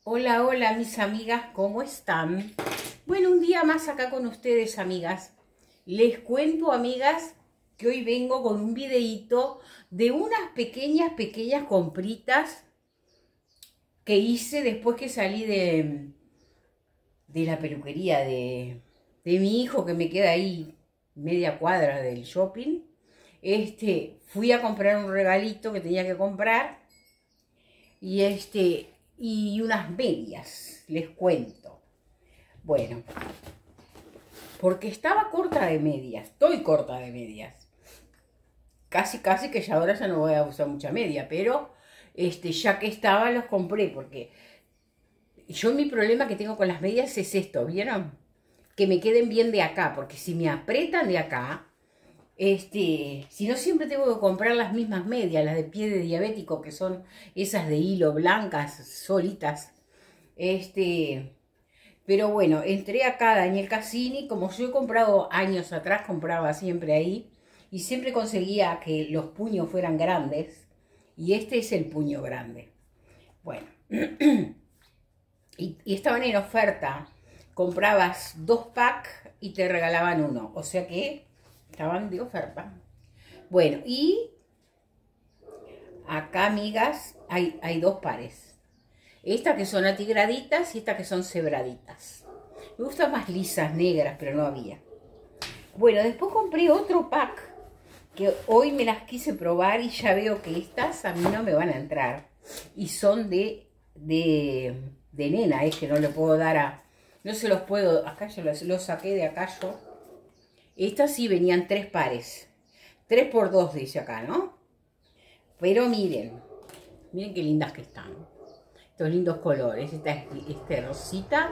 Hola, hola mis amigas, ¿cómo están? Bueno, un día más acá con ustedes, amigas. Les cuento, amigas, que hoy vengo con un videíto de unas pequeñas compritas que hice después que salí de la peluquería de mi hijo, que me queda ahí media cuadra del shopping. Fui a comprar un regalito que tenía que comprar y unas medias, les cuento. Bueno, porque estaba corta de medias, estoy corta de medias. Casi que ya ahora ya no voy a usar mucha media, pero ya que estaba los compré, porque yo mi problema que tengo con las medias es esto, ¿vieron? Que me queden bien de acá, porque si me aprietan de acá, si no siempre tengo que comprar las mismas medias, las de pie de diabético, que son esas de hilo blancas, solitas. Pero bueno, entré acá a Daniel Cassini, como yo he comprado años atrás, compraba siempre ahí, y siempre conseguía que los puños fueran grandes, y este es el puño grande. Bueno, y estaban en oferta, comprabas 2 packs y te regalaban uno, o sea que estaban de oferta. Bueno, y acá, amigas, hay 2 pares. Estas que son atigraditas y estas que son cebraditas. Me gustan más lisas, negras, pero no había. Bueno, después compré otro pack que hoy me las quise probar y ya veo que estas a mí no me van a entrar. Y son de nena, es que no le puedo dar a... No se los puedo... Acá yo los saqué de acá yo. Estas sí venían 3 pares. 3 por 2 dice acá, ¿no? Pero miren qué lindas que están. Estos lindos colores. Esta es rosita.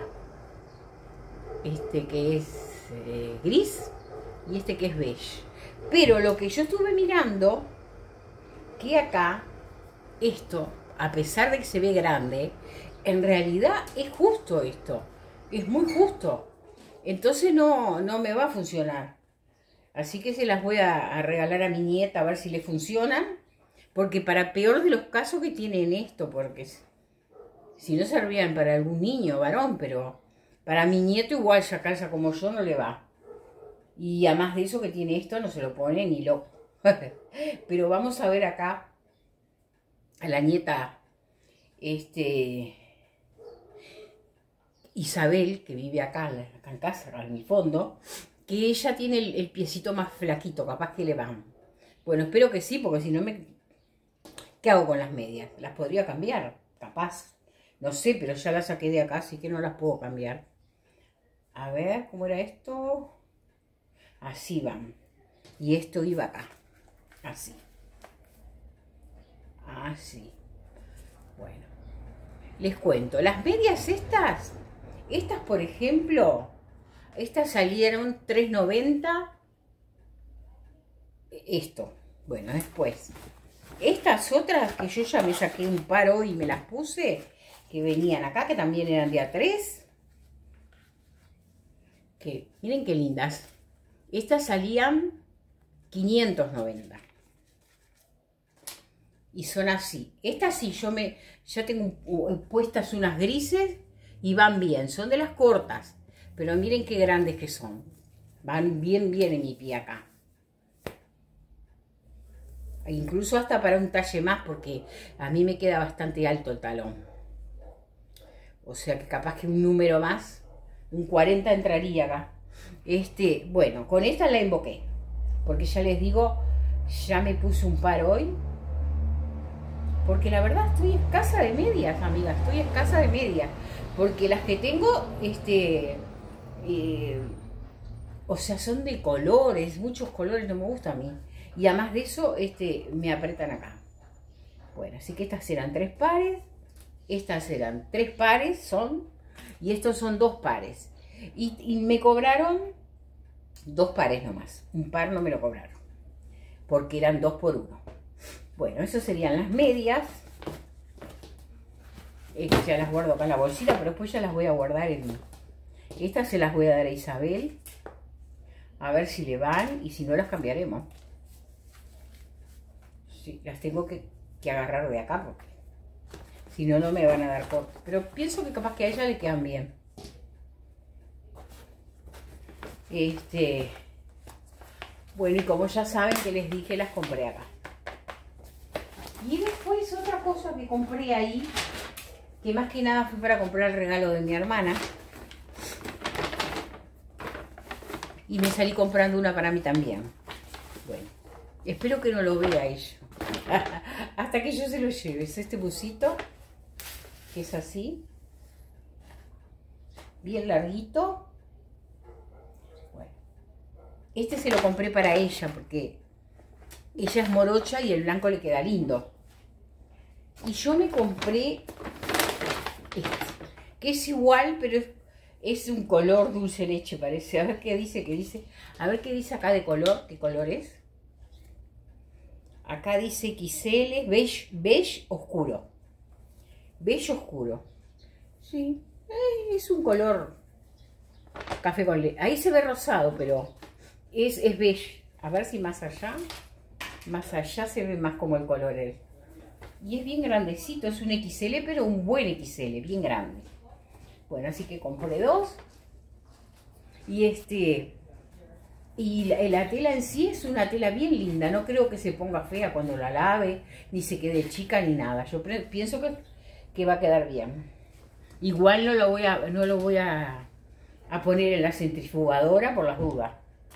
Este que es gris. Y este que es beige. Pero lo que yo estuve mirando, que acá, esto, a pesar de que se ve grande, en realidad es justo esto. Es muy justo. Entonces no me va a funcionar. Así que se las voy a regalar a mi nieta a ver si le funcionan. Porque para peor de los casos que tienen esto, porque si no servían para algún niño varón, pero para mi nieto igual ya calza como yo no le va. Y además de eso que tiene esto no se lo pone ni loco. Pero vamos a ver acá a la nieta Isabel, que vive acá en casa, acá en mi fondo, que ella tiene el piecito más flaquito, capaz que le van. Bueno, espero que sí, porque si no ¿qué hago con las medias? ¿Las podría cambiar? Capaz. No sé, pero ya las saqué de acá, así que no las puedo cambiar. A ver, ¿cómo era esto? Así van. Y esto iba acá. Así. Así. Bueno. Les cuento. Las medias estas por ejemplo, estas salieron $3.90. Esto. Bueno, después. Estas otras que yo ya me saqué un par hoy y me las puse, que venían acá, que también eran de A3. Que miren qué lindas. Estas salían $590. Y son así. Estas sí, ya tengo puestas unas grises y van bien. Son de las cortas. Pero miren qué grandes que son. Van bien en mi pie acá. Incluso hasta para un talle más, porque a mí me queda bastante alto el talón. O sea que capaz que un número más, un 40 entraría acá. Bueno, con esta la invoqué. Porque ya les digo, ya me puse un par hoy. Porque la verdad estoy escasa de medias, amigas. Estoy escasa de medias. Porque las que tengo, o sea, son de colores, muchos colores, no me gusta a mí. Y además de eso, me apretan acá. Bueno, así que estas eran 3 pares. Estas eran 3 pares, son. Y estos son 2 pares. Y me cobraron 2 pares nomás. Un par no me lo cobraron. Porque eran 2 por 1. Bueno, eso serían las medias. Ya las guardo acá en la bolsita, pero después ya las voy a guardar en... Estas se las voy a dar a Isabel. A ver si le van y si no las cambiaremos. Sí, las tengo que agarrar de acá porque Si no, no me van a dar corte. Pero pienso que capaz que a ella le quedan bien. Bueno, y como ya saben que les dije, las compré acá. Y después otra cosa que compré ahí, que más que nada fue para comprar el regalo de mi hermana. Y me salí comprando una para mí también. Bueno, espero que no lo vea ella. Hasta que yo se lo lleve. Es este busito, que es así. Bien larguito. Bueno, este se lo compré para ella porque ella es morocha y el blanco le queda lindo. Y yo me compré este, que es igual, pero es un color dulce leche, parece. A ver qué dice, a ver qué dice acá de color, qué color es. Acá dice XL, beige oscuro. Beige oscuro. Sí, es un color café con leche. Ahí se ve rosado, pero es beige. A ver si más allá se ve más como el color él. Y es bien grandecito, es un XL, pero un buen XL, bien grande. Bueno, así que compré dos. Y la tela en sí es una tela bien linda. No creo que se ponga fea cuando la lave, ni se quede chica ni nada. Yo pienso que va a quedar bien. Igual no lo voy a poner en la centrifugadora por las dudas.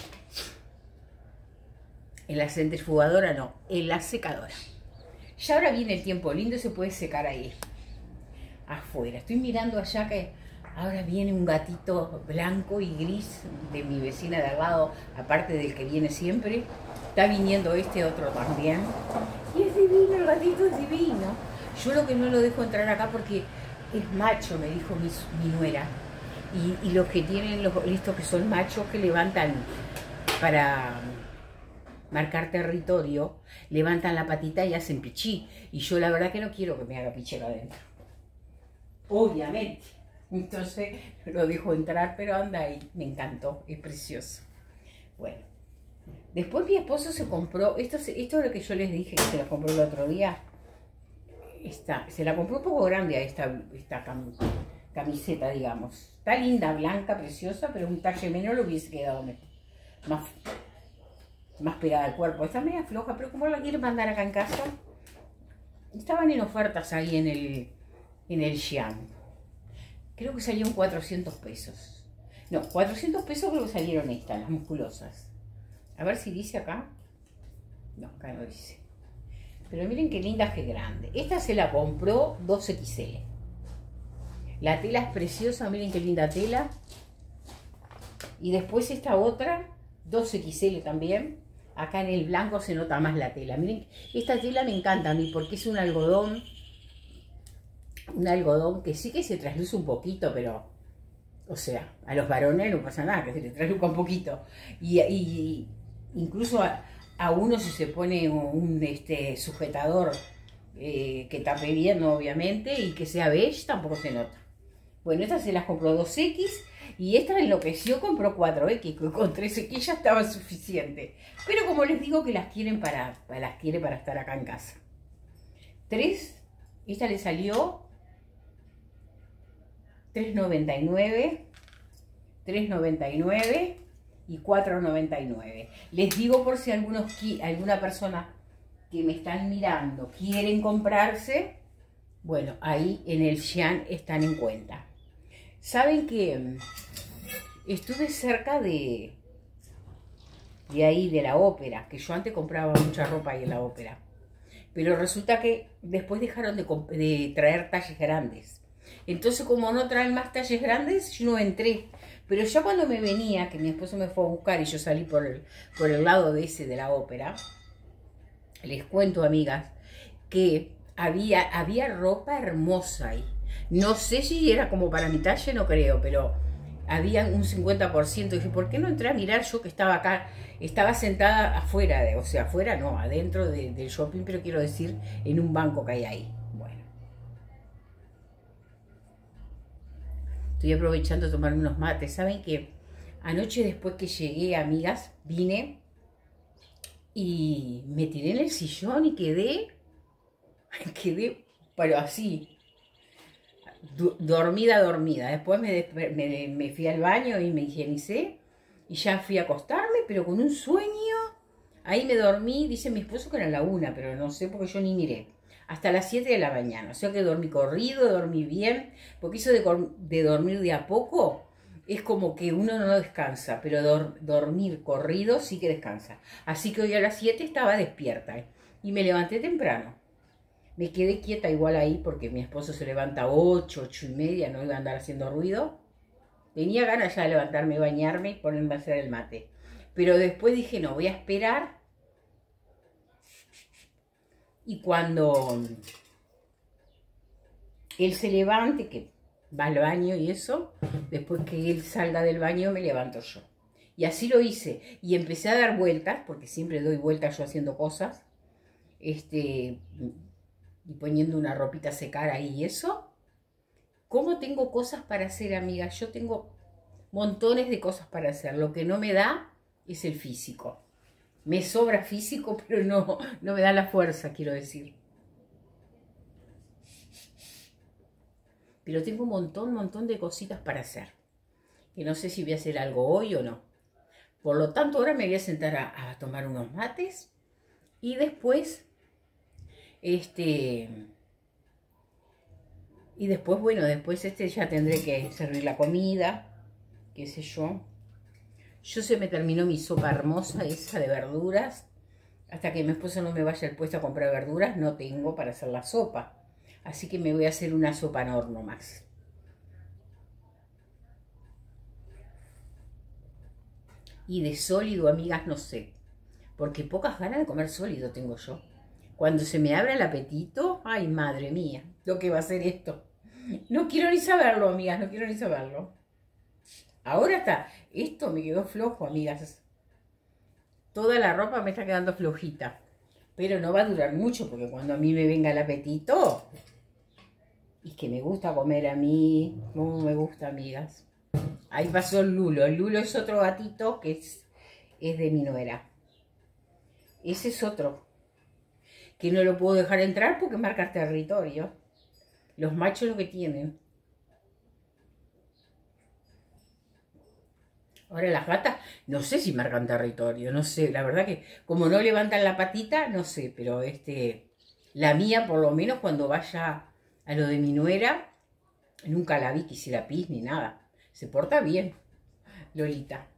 En la centrifugadora no, en la secadora. Ya ahora viene el tiempo lindo y se puede secar ahí afuera. Estoy mirando allá que ahora viene un gatito blanco y gris de mi vecina de al lado, aparte del que viene siempre. Está viniendo este otro también. Y es divino, el gatito es divino. Yo lo que no lo dejo entrar acá porque es macho, me dijo mi nuera. Y los que tienen, estos que son machos que levantan para marcar territorio, levantan la patita y hacen pichí. Y yo la verdad que no quiero que me haga pichí acá adentro. Obviamente. Entonces lo dejo entrar, pero anda ahí. Me encantó, es precioso. Bueno. Después mi esposo se compró, esto es lo que yo les dije que se la compró el otro día. Se la compró un poco grande a esta camiseta, digamos. Está linda, blanca, preciosa, pero un talle menor le hubiese quedado más pegada al cuerpo. Está media floja, pero como la quieren mandar acá en casa, estaban en ofertas ahí en el Xi'an. Creo que salieron 400 pesos. No, 400 pesos creo que salieron estas, las musculosas. A ver si dice acá. No, acá no dice. Pero miren qué linda, qué grande. Esta se la compró 2XL. La tela es preciosa, miren qué linda tela. Y después esta otra, 2XL también. Acá en el blanco se nota más la tela. Miren, esta tela me encanta a mí porque es un algodón. Un algodón que sí que se trasluce un poquito, pero, o sea, a los varones no pasa nada, que se les trasluzca un poquito. Y incluso a uno si se pone un sujetador que tape bien, obviamente, y que sea beige, tampoco se nota. Bueno, estas se las compró 2X y esta enloqueció, compró 4X, que con 3X ya estaba suficiente. Pero como les digo que las quiere para estar acá en casa. 3, esta le salió $3.99, $3.99 y $4.99. Les digo por si alguna persona que me están mirando quieren comprarse, bueno, ahí en el Xi'an están en cuenta. Saben que estuve cerca de ahí, de la ópera, que yo antes compraba mucha ropa ahí en la ópera. Pero resulta que después dejaron de traer talles grandes. Entonces, como no traen más talles grandes, yo no entré. Pero ya cuando me venía, que mi esposo me fue a buscar y yo salí por el lado de la ópera, les cuento, amigas, que había ropa hermosa ahí. No sé si era como para mi talle, no creo, pero había un 50%. Dije, ¿por qué no entré a mirar yo que estaba acá? Estaba sentada afuera, o sea, afuera no, adentro del shopping, pero quiero decir, en un banco que hay ahí. Bueno. Estoy aprovechando a tomarme unos mates. ¿Saben qué? Anoche después que llegué, amigas, vine y me tiré en el sillón y quedé, pero así, dormida, dormida. Después me fui al baño y me higienicé y ya fui a acostarme, pero con un sueño. Ahí me dormí, dice mi esposo que era la 1, pero no sé porque yo ni miré. Hasta las 7 de la mañana. O sea que dormí corrido, dormí bien, porque eso de dormir de a poco es como que uno no descansa, pero dormir corrido sí que descansa. Así que hoy a las 7 estaba despierta y me levanté temprano. Me quedé quieta igual ahí porque mi esposo se levanta a 8, 8 y media, no iba a andar haciendo ruido. Tenía ganas ya de levantarme, bañarme y ponerme a hacer el mate. Pero después dije, no, voy a esperar. Y cuando él se levante, que va al baño y eso, después que él salga del baño me levanto yo. Y así lo hice. Y empecé a dar vueltas, porque siempre doy vueltas yo haciendo cosas. Y poniendo una ropita a secar ahí y eso. ¿Cómo tengo cosas para hacer, amigas? Yo tengo montones de cosas para hacer. Lo que no me da es el físico. Me sobra físico, pero no me da la fuerza, quiero decir. Pero tengo un montón de cositas para hacer. Que no sé si voy a hacer algo hoy o no. Por lo tanto, ahora me voy a sentar a tomar unos mates. Y después, bueno, después ya tendré que servir la comida, qué sé yo. Yo se me terminó mi sopa hermosa, esa de verduras. Hasta que mi esposo no me vaya al puesto a comprar verduras, no tengo para hacer la sopa. Así que me voy a hacer una sopa en horno más. Y de sólido, amigas, no sé. Porque pocas ganas de comer sólido tengo yo. Cuando se me abre el apetito, ay, madre mía, lo que va a ser esto. No quiero ni saberlo, amigas, no quiero ni saberlo. Ahora está, esto me quedó flojo, amigas. Toda la ropa me está quedando flojita. Pero no va a durar mucho, porque cuando a mí me venga el apetito, y que me gusta comer a mí, como me gusta, amigas. Ahí pasó el Lulo. El Lulo es otro gatito que es de mi nuera. Ese es otro. Que no lo puedo dejar entrar porque marca territorio. Los machos lo que tienen. Ahora las gatas, no sé si marcan territorio, no sé. La verdad que como no levantan la patita, no sé. Pero la mía, por lo menos cuando vaya a lo de mi nuera, nunca la vi que hiciera pis ni nada. Se porta bien, Lolita.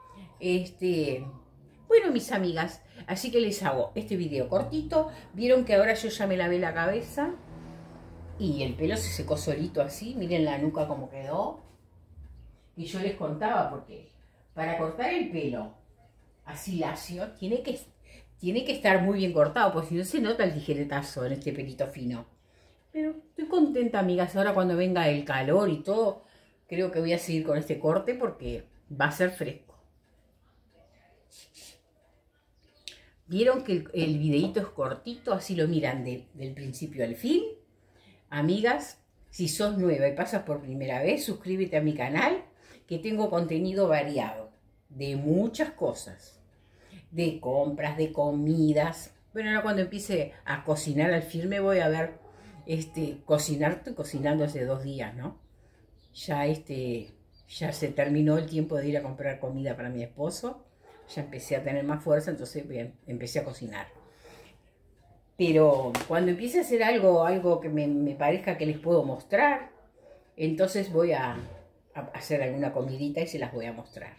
Bueno, mis amigas, así que les hago este video cortito. Vieron que ahora yo ya me lavé la cabeza y el pelo se secó solito así. Miren la nuca como quedó. Y yo les contaba porque para cortar el pelo así lacio tiene que estar muy bien cortado, porque si no se nota el tijeretazo en este pelito fino. Pero estoy contenta, amigas. Ahora cuando venga el calor y todo, creo que voy a seguir con este corte porque va a ser fresco. Vieron que el videito es cortito, así lo miran del principio al fin. Amigas, si sos nueva y pasas por primera vez, suscríbete a mi canal, que tengo contenido variado, de muchas cosas. De compras, de comidas. Bueno, ahora cuando empiece a cocinar al firme voy a ver, cocinar, estoy cocinando hace 2 días, ¿no? Ya ya se terminó el tiempo de ir a comprar comida para mi esposo. Ya empecé a tener más fuerza, entonces bien, empecé a cocinar. Pero cuando empiece a hacer algo que me parezca que les puedo mostrar, entonces voy a hacer alguna comidita y se las voy a mostrar.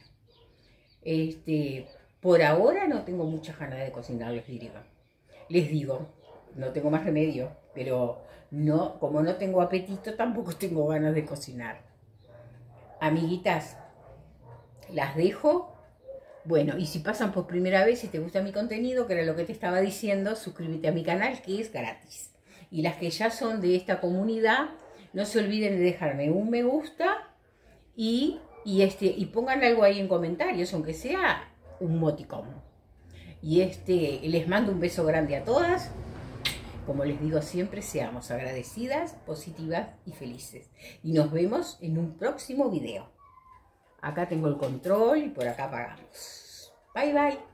Por ahora no tengo muchas ganas de cocinar, les digo, no tengo más remedio, pero no, como no tengo apetito, tampoco tengo ganas de cocinar. Amiguitas, las dejo. Bueno, y si pasan por primera vez y te gusta mi contenido, que era lo que te estaba diciendo, suscríbete a mi canal, que es gratis. Y las que ya son de esta comunidad, no se olviden de dejarme un me gusta y pongan algo ahí en comentarios, aunque sea un moticón. Y les mando un beso grande a todas. Como les digo siempre, seamos agradecidas, positivas y felices. Y nos vemos en un próximo video. Acá tengo el control y por acá apagamos. Bye, bye.